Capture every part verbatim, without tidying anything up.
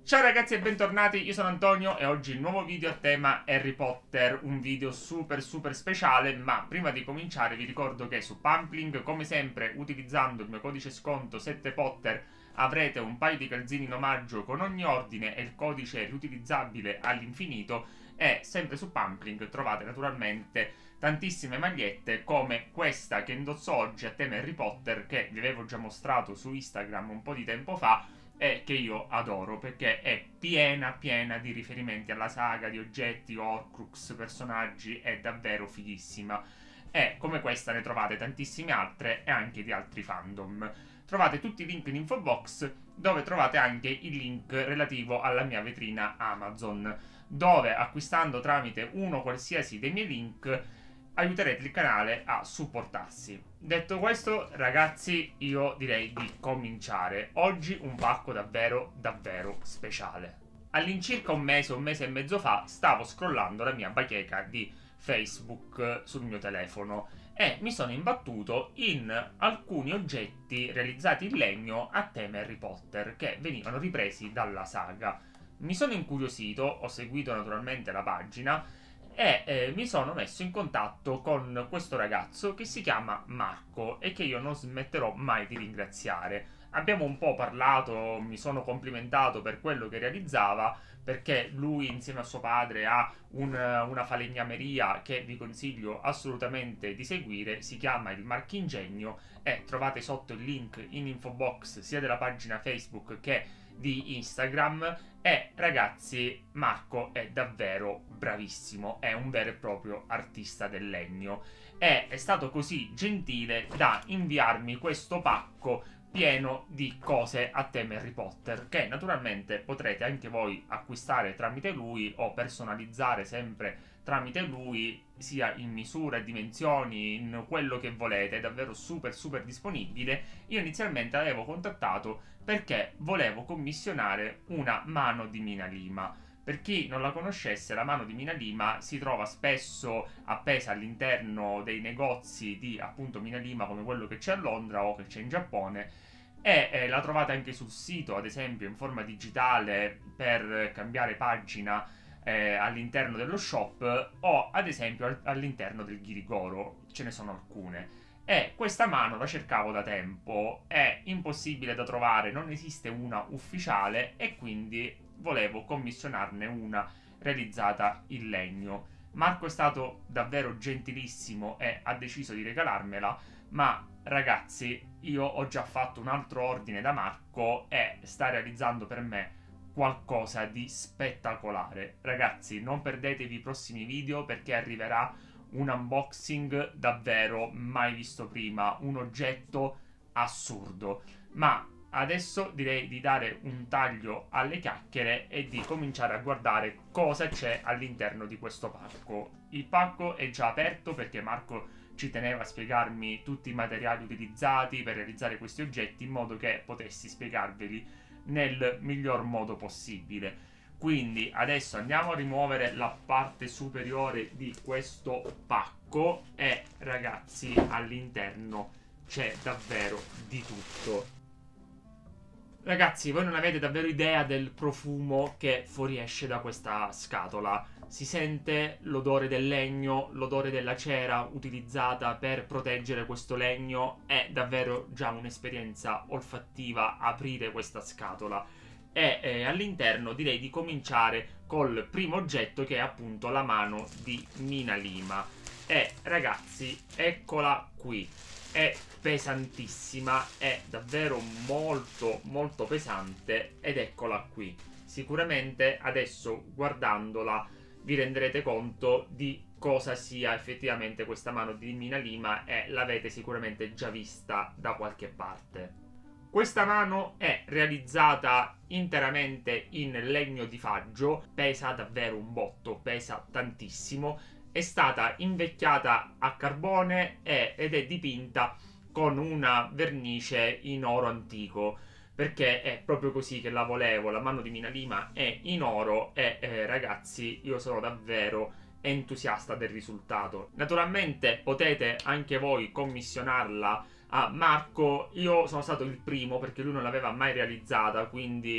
Ciao ragazzi e bentornati, io sono Antonio e oggi il nuovo video a tema Harry Potter, un video super super speciale, ma prima di cominciare vi ricordo che su Pumpling, come sempre, utilizzando il mio codice sconto sette Potter, avrete un paio di calzini in omaggio con ogni ordine e il codice riutilizzabile all'infinito, e sempre su Pumpling trovate naturalmente tantissime magliette come questa che indosso oggi a tema Harry Potter, che vi avevo già mostrato su Instagram un po' di tempo fa, e che io adoro perché è piena piena di riferimenti alla saga, di oggetti, Horcrux, personaggi, è davvero fighissima. E come questa ne trovate tantissime altre e anche di altri fandom. Trovate tutti i link in info box, dove trovate anche il link relativo alla mia vetrina Amazon, dove acquistando tramite uno qualsiasi dei miei link aiuterete il canale a supportarsi. Detto questo, ragazzi, io direi di cominciare. Oggi un pacco davvero, davvero speciale. All'incirca un mese, un mese e mezzo fa, stavo scrollando la mia bacheca di Facebook sul mio telefono e mi sono imbattuto in alcuni oggetti realizzati in legno a tema Harry Potter che venivano ripresi dalla saga. Mi sono incuriosito, ho seguito naturalmente la pagina e eh, mi sono messo in contatto con questo ragazzo che si chiama Marco e che io non smetterò mai di ringraziare. Abbiamo un po' parlato, mi sono complimentato per quello che realizzava, perché lui insieme a suo padre ha un, una falegnameria che vi consiglio assolutamente di seguire, si chiama il Marchingegno e trovate sotto il link in info box sia della pagina Facebook che di Instagram. E ragazzi, Marco è davvero bravissimo, è un vero e proprio artista del legno e è stato così gentile da inviarmi questo pacco pieno di cose a tema Harry Potter, che naturalmente potrete anche voi acquistare tramite lui o personalizzare sempre tramite lui, sia in misura e dimensioni, in quello che volete. È davvero super super disponibile. Io inizialmente l'avevo contattato perché volevo commissionare una mano di Mina Lima. Per chi non la conoscesse, la mano di Mina Lima si trova spesso appesa all'interno dei negozi di appunto Mina Lima, come quello che c'è a Londra o che c'è in Giappone, e eh, la trovate anche sul sito, ad esempio in forma digitale per cambiare pagina eh, all'interno dello shop, o ad esempio all'interno del Ghirigoro, ce ne sono alcune. E questa mano la cercavo da tempo, è impossibile da trovare, non esiste una ufficiale e quindi volevo commissionarne una realizzata in legno. Marco è stato davvero gentilissimo e ha deciso di regalarmela, ma ragazzi, io ho già fatto un altro ordine da Marco e sta realizzando per me qualcosa di spettacolare. Ragazzi, non perdetevi i prossimi video perché arriverà un unboxing davvero mai visto prima, un oggetto assurdo. Ma adesso direi di dare un taglio alle chiacchiere e di cominciare a guardare cosa c'è all'interno di questo pacco. Il pacco è già aperto perché Marco ci teneva a spiegarmi tutti i materiali utilizzati per realizzare questi oggetti, in modo che potessi spiegarveli nel miglior modo possibile. Quindi adesso andiamo a rimuovere la parte superiore di questo pacco e ragazzi, all'interno c'è davvero di tutto. Ragazzi, voi non avete davvero idea del profumo che fuoriesce da questa scatola. Si sente l'odore del legno, l'odore della cera utilizzata per proteggere questo legno. È davvero già un'esperienza olfattiva aprire questa scatola. E eh, all'interno direi di cominciare col primo oggetto, che è appunto la mano di Mina Lima. E ragazzi, eccola qui. È pesantissima, è davvero molto molto pesante ed eccola qui. Sicuramente adesso guardandola vi renderete conto di cosa sia effettivamente questa mano di Mina Lima e l'avete sicuramente già vista da qualche parte. Questa mano è realizzata interamente in legno di faggio, pesa davvero un botto, pesa tantissimo, è stata invecchiata a carbone e, ed è dipinta con una vernice in oro antico, perché è proprio così che la volevo. La mano di Mina Lima è in oro e eh, ragazzi, io sono davvero entusiasta del risultato. Naturalmente potete anche voi commissionarla a Marco. Io sono stato il primo perché lui non l'aveva mai realizzata, quindi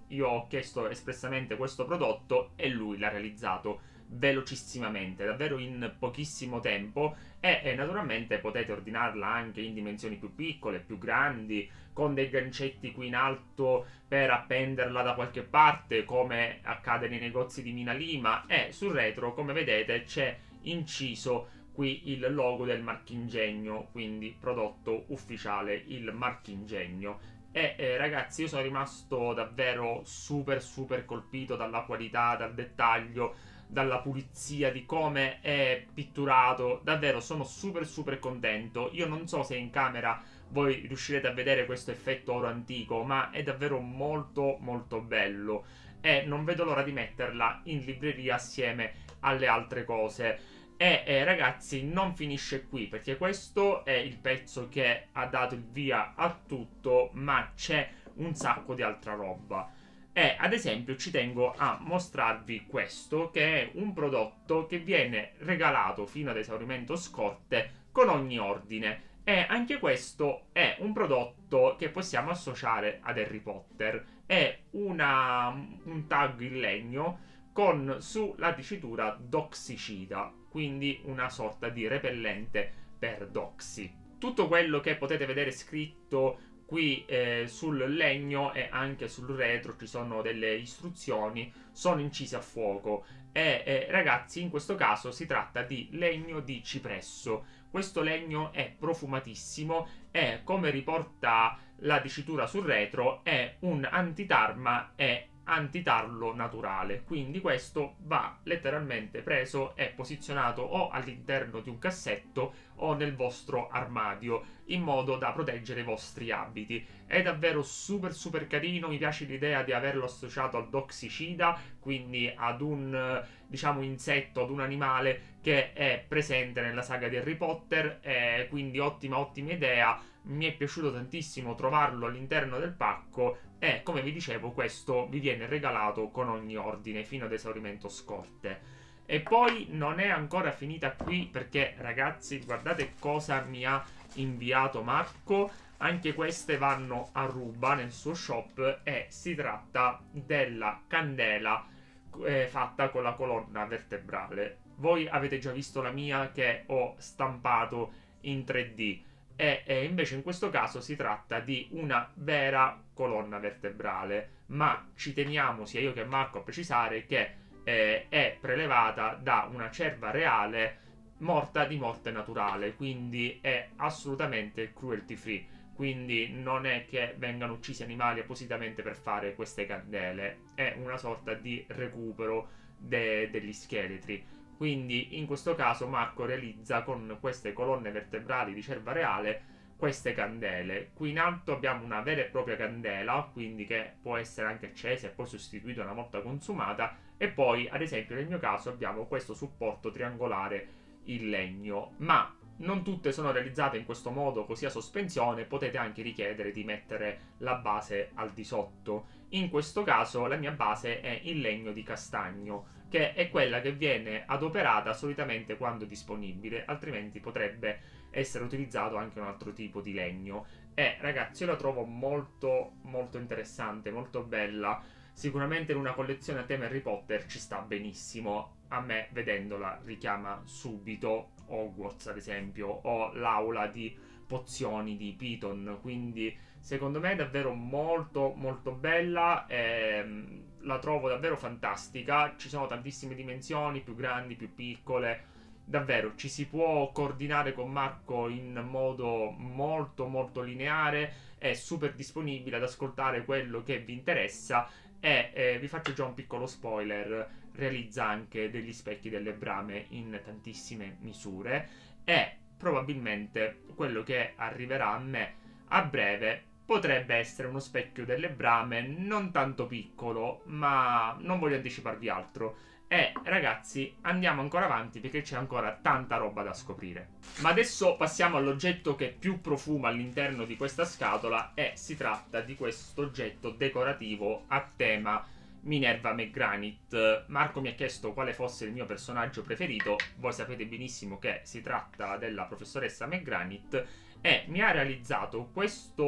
io ho chiesto espressamente questo prodotto e lui l'ha realizzato velocissimamente, davvero in pochissimo tempo, e, e naturalmente potete ordinarla anche in dimensioni più piccole, più grandi, con dei gancetti qui in alto per appenderla da qualche parte, come accade nei negozi di Mina Lima, e sul retro, come vedete, c'è inciso qui il logo del Marchingegno, quindi prodotto ufficiale, il Marchingegno. E eh, ragazzi, io sono rimasto davvero super super colpito dalla qualità, dal dettaglio, dalla pulizia, di come è pitturato. Davvero sono super super contento. Io non so se in camera voi riuscirete a vedere questo effetto oro antico, ma è davvero molto molto bello e non vedo l'ora di metterla in libreria assieme alle altre cose. E eh, ragazzi, non finisce qui, perché questo è il pezzo che ha dato il via a tutto, ma c'è un sacco di altra roba. E ad esempio ci tengo a mostrarvi questo, che è un prodotto che viene regalato fino ad esaurimento scorte con ogni ordine. E anche questo è un prodotto che possiamo associare ad Harry Potter. È una, un tag in legno con su la dicitura Doxicida, quindi una sorta di repellente per Doxy. Tutto quello che potete vedere scritto qui eh, sul legno e anche sul retro ci sono delle istruzioni, sono incise a fuoco e eh, ragazzi, in questo caso si tratta di legno di cipresso. Questo legno è profumatissimo e, come riporta la dicitura sul retro, è un antitarma e antitarlo naturale, quindi questo va letteralmente preso e posizionato o all'interno di un cassetto o nel vostro armadio, in modo da proteggere i vostri abiti. È davvero super super carino, mi piace l'idea di averlo associato al Doxicida, quindi ad un diciamo insetto, ad un animale che è presente nella saga di Harry Potter, e quindi ottima ottima idea. Mi è piaciuto tantissimo trovarlo all'interno del pacco e, come vi dicevo, questo vi viene regalato con ogni ordine fino ad esaurimento scorte. E poi non è ancora finita qui, perché ragazzi, guardate cosa mi ha inviato Marco. Anche queste vanno a ruba nel suo shop e si tratta della candela eh, fatta con la colonna vertebrale. Voi avete già visto la mia che ho stampato in tre D. E, e invece in questo caso si tratta di una vera colonna vertebrale, ma ci teniamo sia io che Marco a precisare che eh, è prelevata da una cerva reale morta di morte naturale, quindi è assolutamente cruelty free, quindi non è che vengano uccisi animali appositamente per fare queste candele, è una sorta di recupero de- degli scheletri. Quindi in questo caso Marco realizza con queste colonne vertebrali di cerva reale queste candele. Qui in alto abbiamo una vera e propria candela, quindi che può essere anche accesa e poi sostituita una volta consumata, e poi ad esempio nel mio caso abbiamo questo supporto triangolare in legno. Ma non tutte sono realizzate in questo modo, così a sospensione, potete anche richiedere di mettere la base al di sotto. In questo caso la mia base è in legno di castagno, che è quella che viene adoperata solitamente quando disponibile, altrimenti potrebbe essere utilizzato anche un altro tipo di legno. E ragazzi, io la trovo molto molto interessante, molto bella. Sicuramente in una collezione a tema Harry Potter ci sta benissimo. A me, vedendola, richiama subito Hogwarts, ad esempio, o l'aula di pozioni di Piton. Quindi secondo me è davvero molto molto bella, ehm, la trovo davvero fantastica. Ci sono tantissime dimensioni, più grandi, più piccole. Davvero ci si può coordinare con Marco in modo molto molto lineare, è super disponibile ad ascoltare quello che vi interessa. E eh, vi faccio già un piccolo spoiler: realizza anche degli specchi delle brame in tantissime misure, e probabilmente quello che arriverà a me a breve potrebbe essere uno specchio delle brame non tanto piccolo, ma non voglio anticiparvi altro. E ragazzi, andiamo ancora avanti perché c'è ancora tanta roba da scoprire. Ma adesso passiamo all'oggetto che più profuma all'interno di questa scatola, e si tratta di questo oggetto decorativo a tema Minerva McGranit. Marco mi ha chiesto quale fosse il mio personaggio preferito. Voi sapete benissimo che si tratta della professoressa McGranit, e mi ha realizzato questo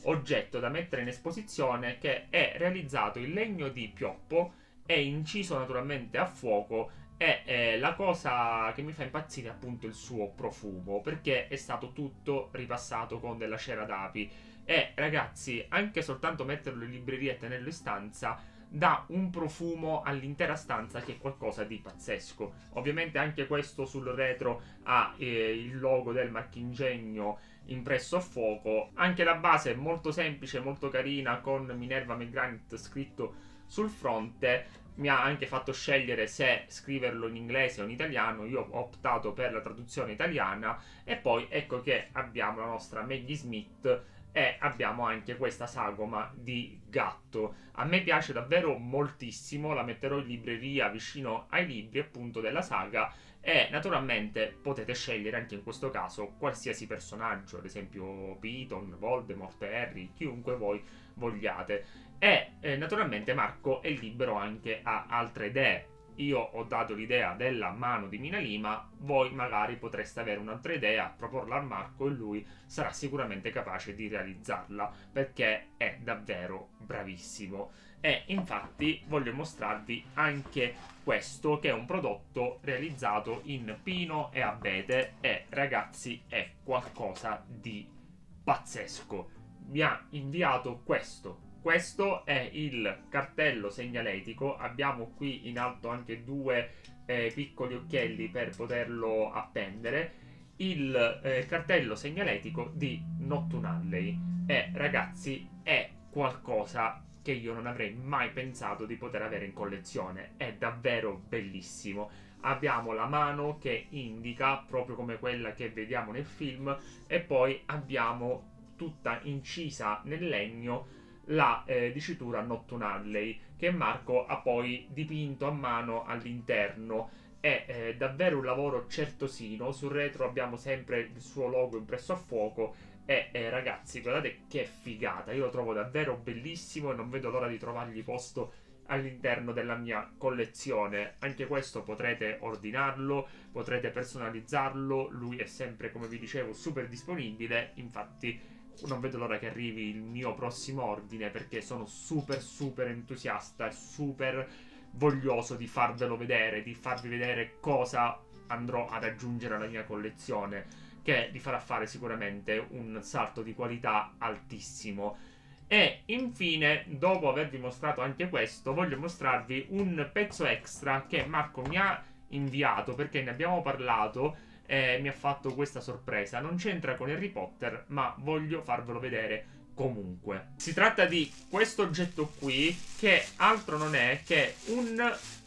oggetto da mettere in esposizione, che è realizzato in legno di pioppo, è inciso naturalmente a fuoco. E eh, la cosa che mi fa impazzire è appunto il suo profumo, perché è stato tutto ripassato con della cera d'api. E ragazzi, anche soltanto metterlo in libreria e tenerlo in stanza dà un profumo all'intera stanza che è qualcosa di pazzesco. Ovviamente anche questo sul retro ha eh, il logo del Marchingegno impresso a fuoco. Anche la base è molto semplice, molto carina, con Minerva Megranit scritto sul fronte. Mi ha anche fatto scegliere se scriverlo in inglese o in italiano. Io ho optato per la traduzione italiana. E poi ecco che abbiamo la nostra Maggie Smith e abbiamo anche questa sagoma di gatto. A me piace davvero moltissimo, la metterò in libreria vicino ai libri appunto della saga. E naturalmente potete scegliere anche in questo caso qualsiasi personaggio, ad esempio Piton, Voldemort, Harry, chiunque voi vogliate. E eh, naturalmente Marco è libero anche a altre idee. Io ho dato l'idea della mano di Minalima, voi magari potreste avere un'altra idea, proporla a Marco e lui sarà sicuramente capace di realizzarla, perché è davvero bravissimo. E infatti voglio mostrarvi anche questo, che è un prodotto realizzato in pino e abete, e ragazzi è qualcosa di pazzesco. Mi ha inviato questo. Questo è il cartello segnaletico. Abbiamo qui in alto anche due eh, piccoli occhielli per poterlo appendere. Il eh, cartello segnaletico di Noctune Alley. E ragazzi è qualcosa che io non avrei mai pensato di poter avere in collezione. È davvero bellissimo. Abbiamo la mano che indica, proprio come quella che vediamo nel film, e poi abbiamo tutta incisa nel legno la eh, dicitura Noctune Alley, che Marco ha poi dipinto a mano all'interno. È eh, davvero un lavoro certosino. Sul retro abbiamo sempre il suo logo impresso a fuoco. E eh, ragazzi, guardate che figata, io lo trovo davvero bellissimo e non vedo l'ora di trovargli posto all'interno della mia collezione. Anche questo potrete ordinarlo, potrete personalizzarlo, lui è sempre, come vi dicevo, super disponibile. Infatti non vedo l'ora che arrivi il mio prossimo ordine, perché sono super super entusiasta e super voglioso di farvelo vedere, di farvi vedere cosa andrò ad aggiungere alla mia collezione, che vi farà fare sicuramente un salto di qualità altissimo. E infine, dopo avervi mostrato anche questo, voglio mostrarvi un pezzo extra che Marco mi ha inviato, perché ne abbiamo parlato e mi ha fatto questa sorpresa. Non c'entra con Harry Potter, ma voglio farvelo vedere comunque. Si tratta di questo oggetto qui, che altro non è che un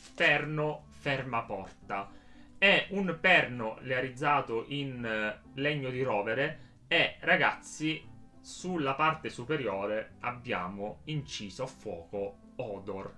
perno fermaporta. È un perno realizzato in legno di rovere e ragazzi, sulla parte superiore abbiamo inciso a fuoco Odor.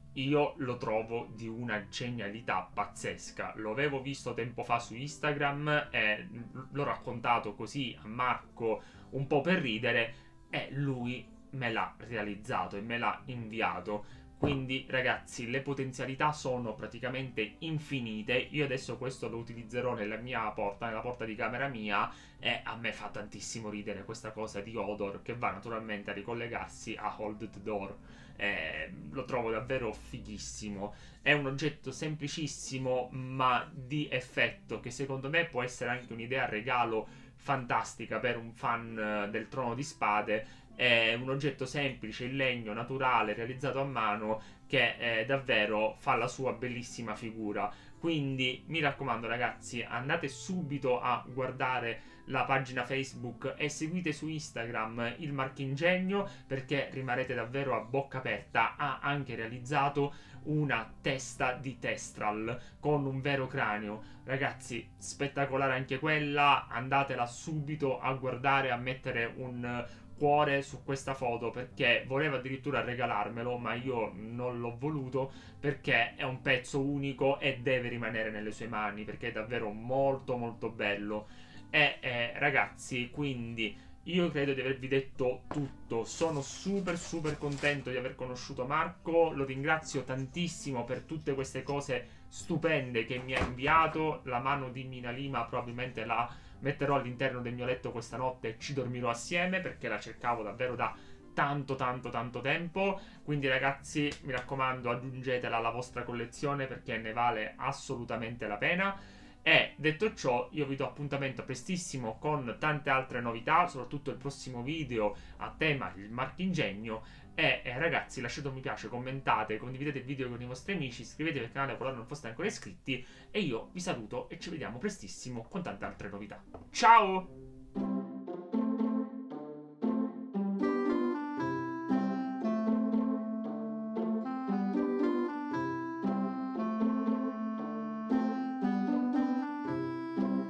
Io lo trovo di una genialità pazzesca. Lo avevo visto tempo fa su Instagram e l'ho raccontato così a Marco un po' per ridere, e lui me l'ha realizzato e me l'ha inviato. Quindi ragazzi, le potenzialità sono praticamente infinite. Io adesso questo lo utilizzerò nella mia porta, nella porta di camera mia, e a me fa tantissimo ridere questa cosa di Odor, che va naturalmente a ricollegarsi a Hold the Door. Eh, lo trovo davvero fighissimo. È un oggetto semplicissimo ma di effetto, che secondo me può essere anche un'idea regalo fantastica per un fan del Trono di Spade. È un oggetto semplice, in legno, naturale, realizzato a mano, che eh, davvero fa la sua bellissima figura. Quindi mi raccomando ragazzi, andate subito a guardare la pagina Facebook e seguite su Instagram il Marchingegno, perché rimarrete davvero a bocca aperta. Ha anche realizzato una testa di Thestral con un vero cranio. Ragazzi, spettacolare anche quella, andatela subito a guardare, a mettere un cuore su questa foto, perché voleva addirittura regalarmelo, ma io non l'ho voluto, perché è un pezzo unico e deve rimanere nelle sue mani, perché è davvero molto molto bello. E eh, ragazzi, quindi io credo di avervi detto tutto. Sono super super contento di aver conosciuto Marco, lo ringrazio tantissimo per tutte queste cose stupende che mi ha inviato. La mano di Minalima probabilmente l'ha metterò all'interno del mio letto questa notte e ci dormirò assieme, perché la cercavo davvero da tanto tanto tanto tempo. Quindi ragazzi, mi raccomando, aggiungetela alla vostra collezione perché ne vale assolutamente la pena. E detto ciò, io vi do appuntamento prestissimo con tante altre novità, soprattutto il prossimo video a tema il marchingegno. E eh, ragazzi, lasciate un mi piace, commentate, condividete il video con i vostri amici, iscrivetevi al canale qualora non foste ancora iscritti. E io vi saluto e ci vediamo prestissimo con tante altre novità. Ciao!